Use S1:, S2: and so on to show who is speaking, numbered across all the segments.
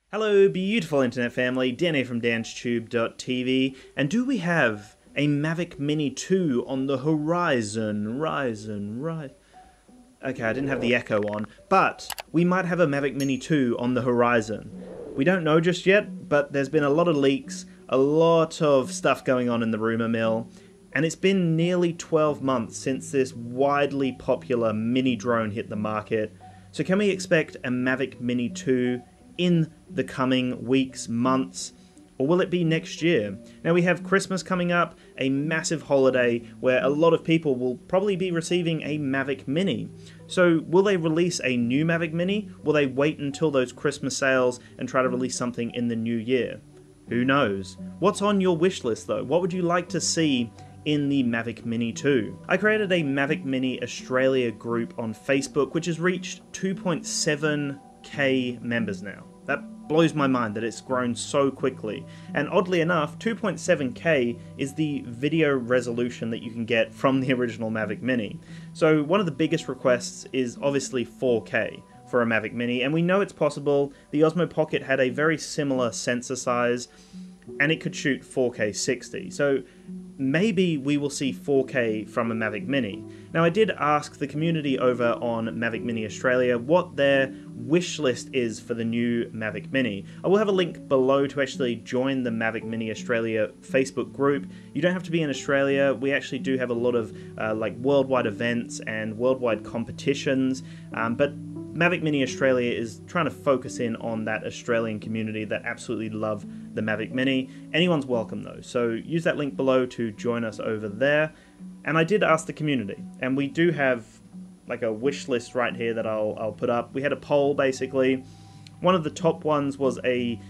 S1: Hello, beautiful internet family, Dan here from Dan'sTube.tv, and do we have a Mavic Mini 2 on the horizon? Okay, I didn't have the echo on, but we might have a Mavic Mini 2 on the horizon. We don't know just yet, but there's been a lot of leaks, a lot of stuff going on in the rumor mill, and it's been nearly 12 months since this widely popular mini drone hit the market. So can we expect a Mavic Mini 2 in the coming weeks, months, or will it be next year? Now we have Christmas coming up, a massive holiday where a lot of people will probably be receiving a Mavic Mini. So will they release a new Mavic Mini? Will they wait until those Christmas sales and try to release something in the new year? Who knows? What's on your wish list though? What would you like to see in the Mavic Mini 2? I created a Mavic Mini Australia group on Facebook, which has reached 2.7k members now. That blows my mind that it's grown so quickly. And oddly enough, 2.7k is the video resolution that you can get from the original Mavic Mini. So one of the biggest requests is obviously 4K for a Mavic Mini, and we know it's possible. The Osmo Pocket had a very similar sensor size, and it could shoot 4K 60. So maybe we will see 4K from a Mavic Mini. Now I did ask the community over on Mavic Mini Australia what their wish list is for the new Mavic Mini. I will have a link below to actually join the Mavic Mini Australia Facebook group. You don't have to be in Australia. We actually do have a lot of like worldwide events and worldwide competitions, but Mavic Mini Australia is trying to focus in on that Australian community that absolutely love the Mavic Mini. Anyone's welcome though, so use that link below to join us over there. And I did ask the community, and we do have like a wish list right here that I'll put up. We had a poll basically. One of the top ones was a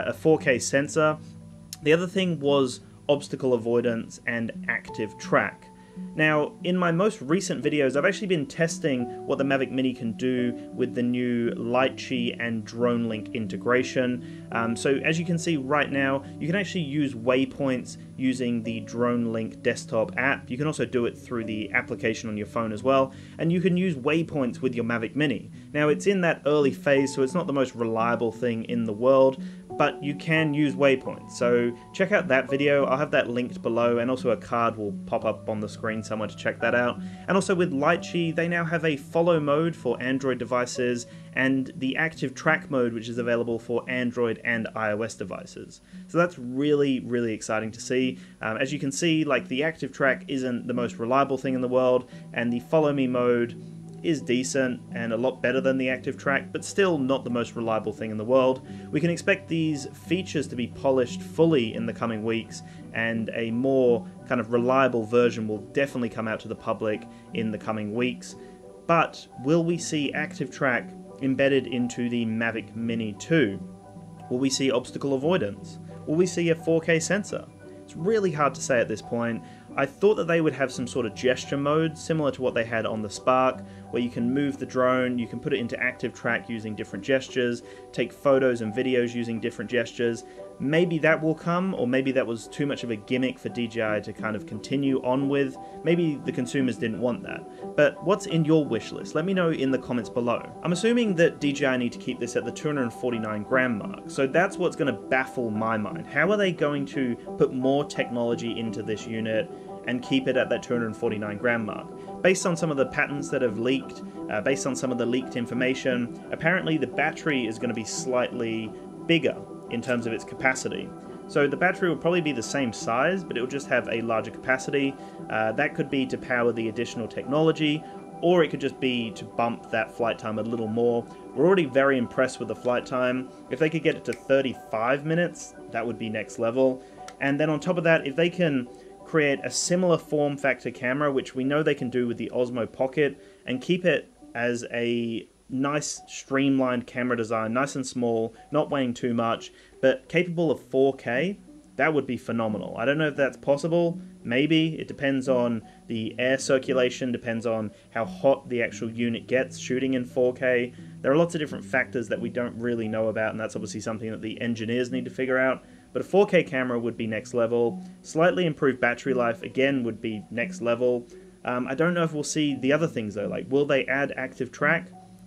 S1: 4K sensor. The other thing was obstacle avoidance and active track. Now, in my most recent videos, I've actually been testing what the Mavic Mini can do with the new Litchi and DroneLink integration. So as you can see right now, you can actually use waypoints using the DroneLink desktop app. You can also do it through the application on your phone as well, and you can use waypoints with your Mavic Mini. Now, it's in that early phase, so it's not the most reliable thing in the world, but you can use waypoints. So check out that video. I'll have that linked below, and also a card will pop up on the screen somewhere to check that out. And also with Litchi, they now have a follow mode for Android devices and the active track mode, which is available for Android and iOS devices. So that's really, really exciting to see. As you can see, like, the active track isn't the most reliable thing in the world, and the follow me mode is decent and a lot better than the active track, but still not the most reliable thing in the world. We can expect these features to be polished fully in the coming weeks, and a more kind of reliable version will definitely come out to the public in the coming weeks. But will we see active track embedded into the Mavic Mini 2? Will we see obstacle avoidance? Will we see a 4K sensor? It's really hard to say at this point. I thought that they would have some sort of gesture mode similar to what they had on the Spark, where you can move the drone, you can put it into active track using different gestures, take photos and videos using different gestures. Maybe that will come, or maybe that was too much of a gimmick for DJI to kind of continue on with. Maybe the consumers didn't want that. But what's in your wish list? Let me know in the comments below. I'm assuming that DJI need to keep this at the 249 gram mark, so that's what's going to baffle my mind. How are they going to put more technology into this unit and keep it at that 249 gram mark? Based on some of the patents that have leaked, based on some of the leaked information, apparently the battery is going to be slightly bigger in terms of its capacity. So the battery will probably be the same size, but it will just have a larger capacity. That could be to power the additional technology, or it could just be to bump that flight time a little more. We're already very impressed with the flight time. If they could get it to 35 minutes, that would be next level. And then on top of that, if they can create a similar form factor camera, which we know they can do with the Osmo Pocket, and keep it as a nice streamlined camera design, nice and small, not weighing too much, but capable of 4K, that would be phenomenal. I don't know if that's possible. Maybe. It depends on the air circulation, depends on how hot the actual unit gets shooting in 4K. There are lots of different factors that we don't really know about, and that's obviously something that the engineers need to figure out. But a 4K camera would be next level. Slightly improved battery life, again, would be next level. I don't know if we'll see the other things though, like will they add active track?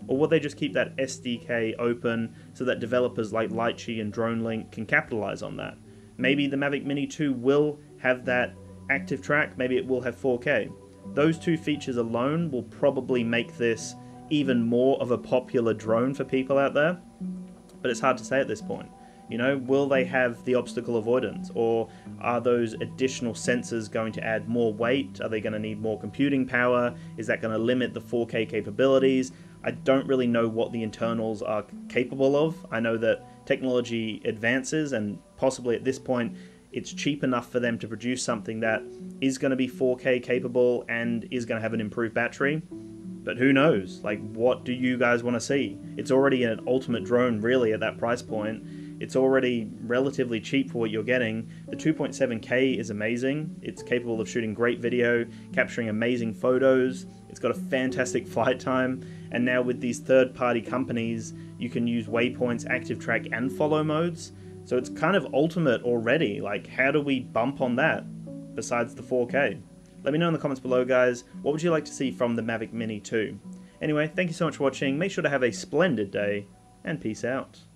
S1: Or will they just keep that SDK open so that developers like Litchi and DroneLink can capitalize on that? Maybe the Mavic Mini 2 will have that active track, maybe it will have 4K. Those two features alone will probably make this even more of a popular drone for people out there, but it's hard to say at this point. You know, will they have the obstacle avoidance, or are those additional sensors going to add more weight? Are they going to need more computing power? Is that going to limit the 4K capabilities? I don't really know what the internals are capable of. I know that technology advances, and possibly at this point it's cheap enough for them to produce something that is going to be 4K capable and is going to have an improved battery. But who knows? Like, what do you guys want to see? It's already an ultimate drone, really, at that price point. It's already relatively cheap for what you're getting. The 2.7K is amazing. It's capable of shooting great video, capturing amazing photos. It's got a fantastic flight time. And now with these third-party companies, you can use waypoints, active track, and follow modes. So it's kind of ultimate already. Like, how do we bump on that besides the 4K? Let me know in the comments below, guys. What would you like to see from the Mavic Mini 2? Anyway, thank you so much for watching. Make sure to have a splendid day, and peace out.